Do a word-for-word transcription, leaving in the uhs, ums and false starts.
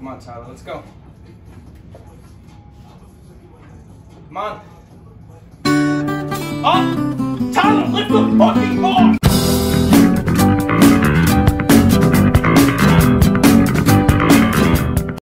Come on, Tyler, let's go. Come on. Up! Tyler, lift the fucking bar!